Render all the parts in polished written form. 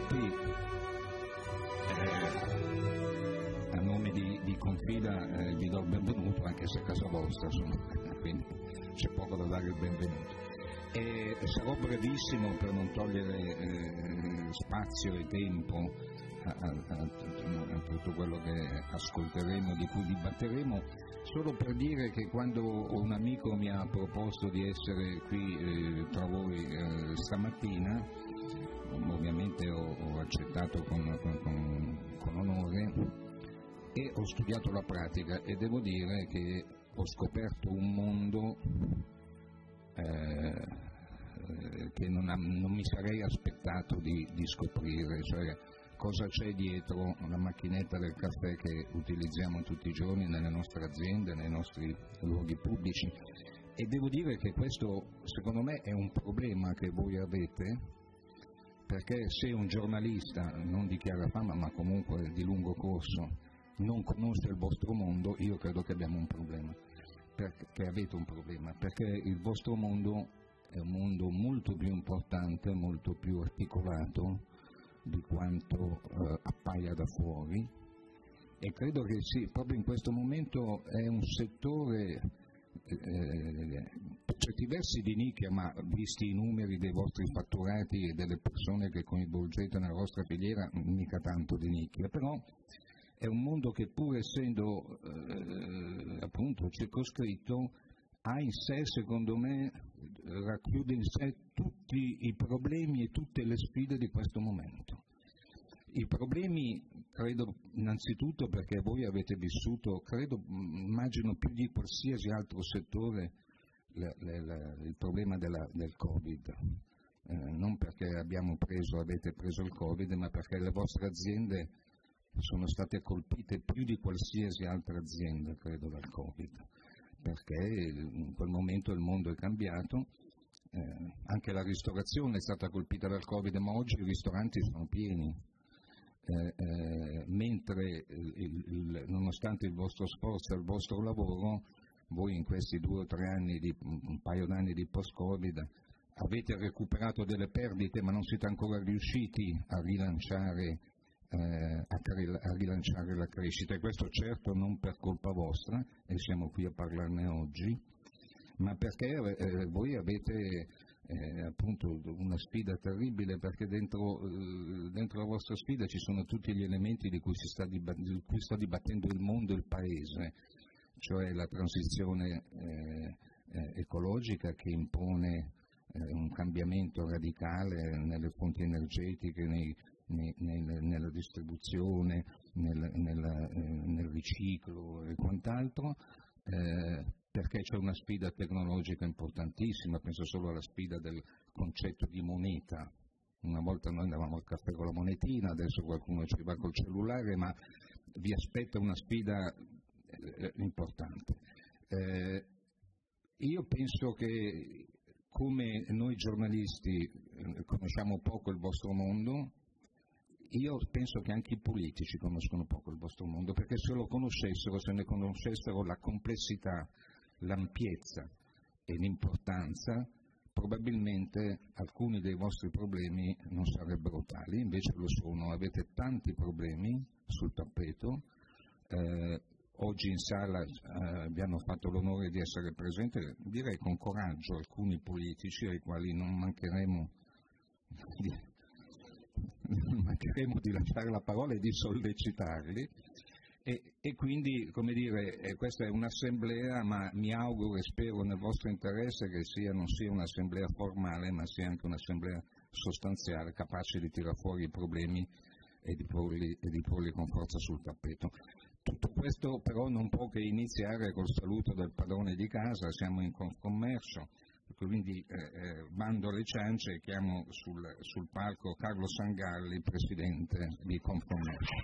Qui a nome di Confida vi do il benvenuto, anche se è casa vostra, quindi c'è poco da dare il benvenuto. E sarò brevissimo per non togliere spazio e tempo a tutto quello che ascolteremo, di cui dibatteremo, solo per dire che quando un amico mi ha proposto di essere qui tra voi stamattina, ovviamente ho accettato con onore e ho studiato la pratica, e devo dire che ho scoperto un mondo che non mi sarei aspettato di scoprire, cioè cosa c'è dietro la macchinetta del caffè che utilizziamo tutti i giorni nelle nostre aziende, nei nostri luoghi pubblici. E devo dire che questo secondo me è un problema che voi avete, perché se un giornalista non di chiara fama ma comunque di lungo corso non conosce il vostro mondo, io credo che abbiamo un problema, perché avete un problema, perché il vostro mondo è un mondo molto più importante, molto più articolato di quanto appaia da fuori, e credo che sì, proprio in questo momento è un settore per certi versi di nicchia, ma visti i numeri dei vostri fatturati e delle persone che coinvolgete nella vostra filiera, mica tanto di nicchia, però è un mondo che, pur essendo appunto circoscritto, ha in sé, secondo me, racchiude in sé tutti i problemi e tutte le sfide di questo momento. I problemi, credo, innanzitutto perché voi avete vissuto, credo, immagino più di qualsiasi altro settore, il problema del Covid. Non perché avete preso il Covid, ma perché le vostre aziende sono state colpite più di qualsiasi altra azienda, credo, dal Covid, perché in quel momento il mondo è cambiato, anche la ristorazione è stata colpita dal Covid, ma oggi i ristoranti sono pieni, mentre nonostante il vostro sforzo e il vostro lavoro, voi in questi 2 o 3 anni, un paio d'anni di post-Covid, avete recuperato delle perdite, ma non siete ancora riusciti a rilanciare la crescita, e questo certo non per colpa vostra, e siamo qui a parlarne oggi, ma perché voi avete appunto una sfida terribile, perché dentro la vostra sfida ci sono tutti gli elementi di cui sta dibattendo il mondo e il Paese, cioè la transizione ecologica che impone un cambiamento radicale nelle fonti energetiche, nella distribuzione, nel riciclo e quant'altro, perché c'è una sfida tecnologica importantissima. Penso solo alla sfida del concetto di moneta. Una volta noi andavamo al caffè con la monetina, adesso qualcuno ci va col cellulare, ma vi aspetta una sfida importante. Io penso che, come noi giornalisti conosciamo poco il vostro mondo, io penso che anche i politici conoscono poco il vostro mondo, perché se lo conoscessero, se ne conoscessero la complessità, l'ampiezza e l'importanza, probabilmente alcuni dei vostri problemi non sarebbero tali, invece lo sono. Avete tanti problemi sul tappeto. Oggi in sala vi hanno fatto l'onore di essere presenti, direi con coraggio, alcuni politici ai quali non mancheremo di lasciare la parola e di sollecitarli, e quindi, come dire, questa è un'assemblea, ma mi auguro e spero nel vostro interesse che non sia un'assemblea formale, ma sia anche un'assemblea sostanziale, capace di tirare fuori i problemi e di porli con forza sul tappeto. Tutto questo però non può che iniziare col saluto del padrone di casa. Siamo in Confcommercio, quindi bando alle ciance e chiamo sul palco Carlo Sangalli, presidente di Confcommercio.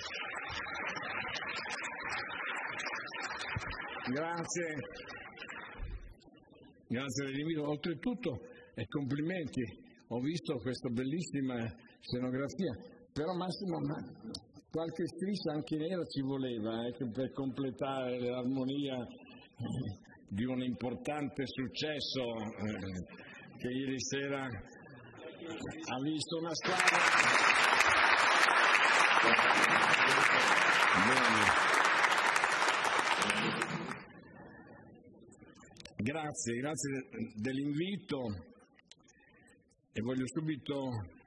Grazie dell'invito. Oltretutto, complimenti, ho visto questa bellissima scenografia, però Massimo, qualche striscia anche nera ci voleva per completare l'armonia di un importante successo che ieri sera ha visto una squadra Grazie dell'invito e voglio subito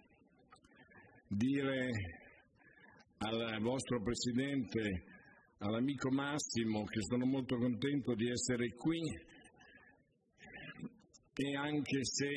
dire al vostro Presidente, all'amico Massimo, che sono molto contento di essere qui e anche se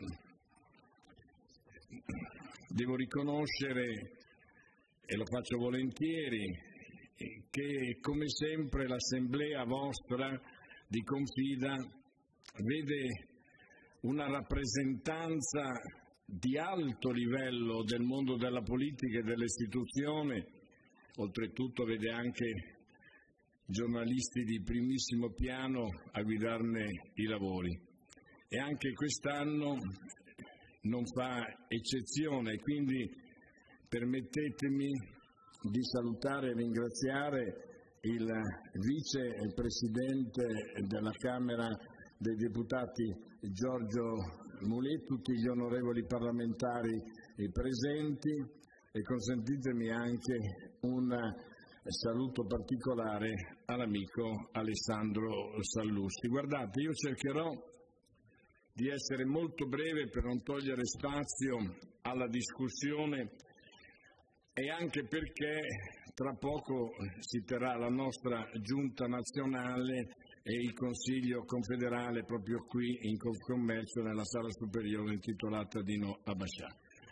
devo riconoscere, e lo faccio volentieri, che come sempre l'assemblea vostra di Confida vede una rappresentanza di alto livello del mondo della politica e dell'istituzione, oltretutto vede anche giornalisti di primissimo piano a guidarne i lavori. E anche quest'anno non fa eccezione, quindi permettetemi di salutare e ringraziare il vicepresidente della Camera dei Deputati Giorgio Mulè, tutti gli onorevoli parlamentari presenti e consentitemi anche un saluto particolare all'amico Alessandro Sallusti. Guardate, io cercherò di essere molto breve per non togliere spazio alla discussione e anche perché tra poco si terrà la nostra giunta nazionale e il Consiglio confederale proprio qui in Confcommercio nella sala superiore intitolata Dino Abbascià.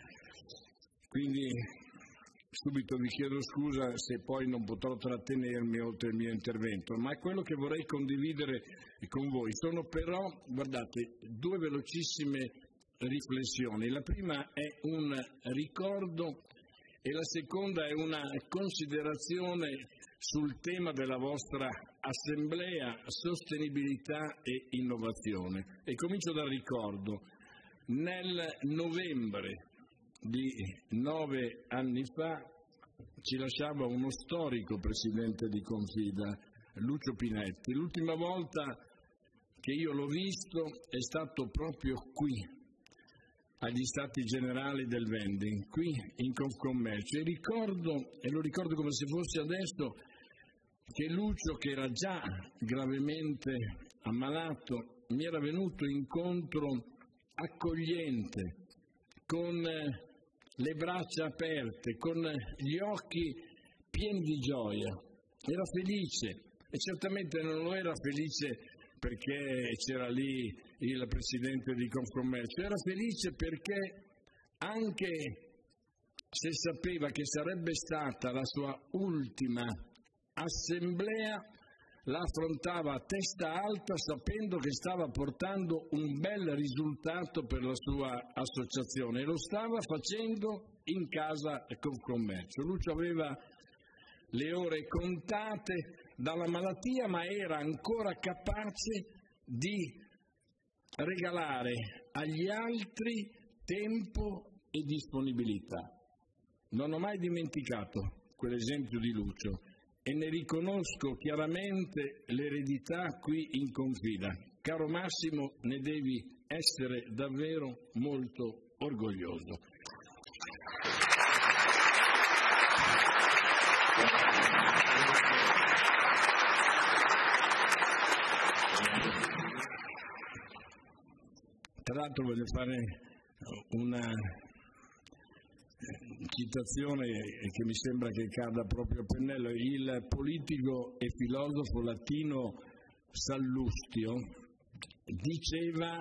Quindi subito vi chiedo scusa se poi non potrò trattenermi oltre il mio intervento, ma è quello che vorrei condividere con voi. Sono però, guardate, due velocissime riflessioni. La prima è un ricordo e la seconda è una considerazione sul tema della vostra assemblea, sostenibilità e innovazione. E comincio dal ricordo. Nel novembre di 9 anni fa ci lasciava uno storico presidente di Confida, Lucio Pinetti. L'ultima volta che io l'ho visto è stato proprio qui, agli Stati Generali del Vending, qui in Confcommercio. E lo ricordo come se fosse adesso, che Lucio, che era già gravemente ammalato, mi era venuto incontro accogliente, con le braccia aperte, con gli occhi pieni di gioia. Era felice e certamente non lo era felice perché c'era lì il presidente di Confcommercio, era felice perché anche se sapeva che sarebbe stata la sua ultima assemblea, la affrontava a testa alta sapendo che stava portando un bel risultato per la sua associazione e lo stava facendo in casa Confcommercio. Lucio aveva le ore contate dalla malattia, ma era ancora capace di regalare agli altri tempo e disponibilità. Non ho mai dimenticato quell'esempio di Lucio e ne riconosco chiaramente l'eredità qui in Confida. Caro Massimo, ne devi essere davvero molto orgoglioso. Tra l'altro voglio fare una citazione che mi sembra che cada proprio a pennello. Il politico e filosofo latino Sallustio diceva: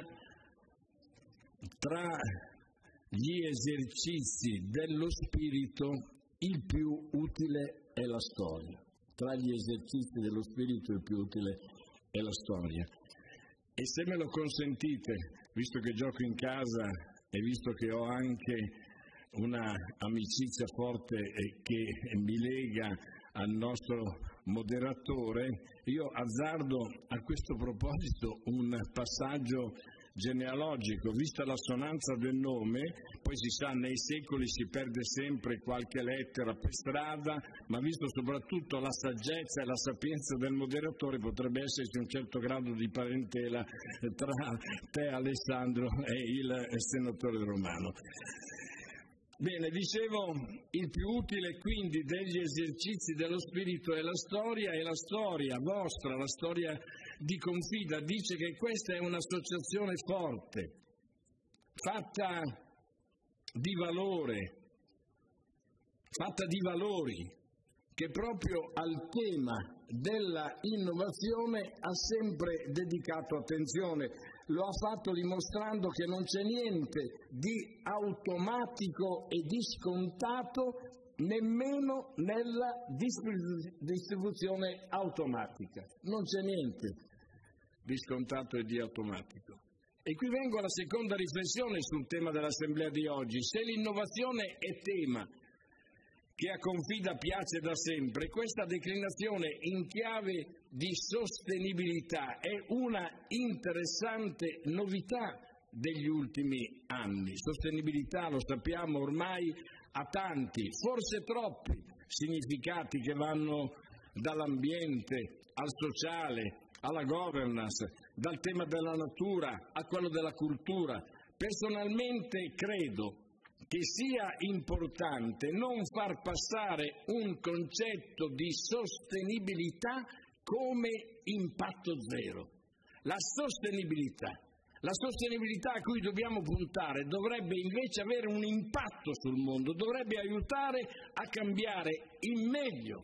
tra gli esercizi dello spirito il più utile è la storia. Tra gli esercizi dello spirito il più utile è la storia. E se me lo consentite, visto che gioco in casa e visto che ho anche una amicizia forte che mi lega al nostro moderatore, io azzardo a questo proposito un passaggio genealogico. Vista l'assonanza del nome, poi si sa, nei secoli si perde sempre qualche lettera per strada, ma visto soprattutto la saggezza e la sapienza del moderatore, potrebbe esserci un certo grado di parentela tra te, Alessandro, e il senatore Romano. Bene, dicevo, il più utile quindi degli esercizi dello spirito è la storia vostra, la storia di Confida. Dice che questa è un'associazione forte, fatta di valori, che proprio al tema della innovazione ha sempre dedicato attenzione. Lo ha fatto dimostrando che non c'è niente di automatico e di scontato nemmeno nella distribuzione automatica. Non c'è niente di scontato e di automatico. E qui vengo alla seconda riflessione sul tema dell'assemblea di oggi. Se l'innovazione è tema che a Confida piace da sempre, questa declinazione in chiave di sostenibilità è una interessante novità degli ultimi anni. Sostenibilità, lo sappiamo ormai, ha tanti, forse troppi, significati che vanno dall'ambiente al sociale, alla governance, dal tema della natura a quello della cultura. Personalmente credo che sia importante non far passare un concetto di sostenibilità come impatto zero. La sostenibilità a cui dobbiamo puntare dovrebbe invece avere un impatto sul mondo, dovrebbe aiutare a cambiare in meglio,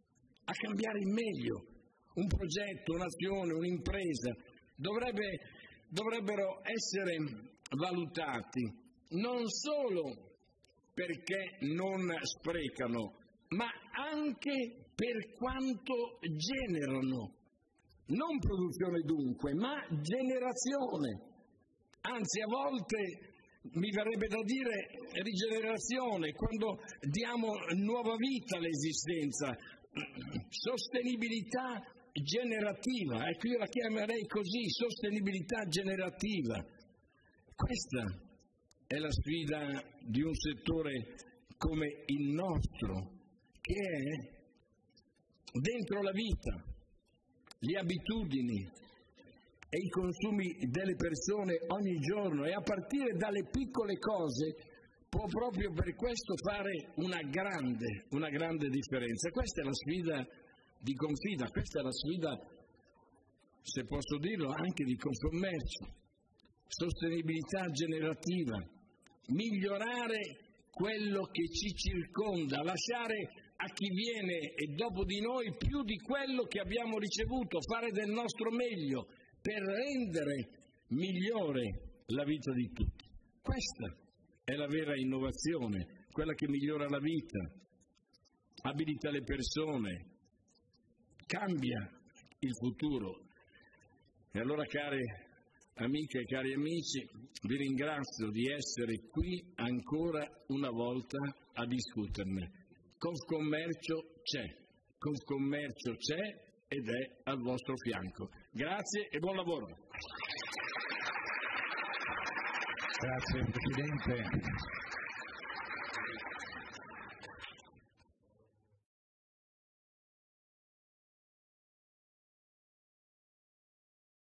un progetto, un'azione, un'impresa, dovrebbero essere valutati non solo perché non sprecano, ma anche per quanto generano. Non produzione dunque, ma generazione. Anzi, a volte mi verrebbe da dire rigenerazione, quando diamo nuova vita all'esistenza. Sostenibilità generativa, ecco, io la chiamerei così, sostenibilità generativa. Questa è la sfida di un settore come il nostro, che è dentro la vita, le abitudini e i consumi delle persone ogni giorno, e a partire dalle piccole cose può proprio per questo fare una grande differenza. Questa è la sfida di Confida, questa è la sfida, se posso dirlo, anche di Confcommercio. Sostenibilità generativa, migliorare quello che ci circonda, lasciare a chi viene e dopo di noi più di quello che abbiamo ricevuto, fare del nostro meglio per rendere migliore la vita di tutti. Questa è la vera innovazione, quella che migliora la vita, abilita le persone, cambia il futuro. E allora, care amiche e cari amici, vi ringrazio di essere qui ancora una volta a discuterne. Confcommercio c'è ed è al vostro fianco. Grazie e buon lavoro. Grazie Presidente.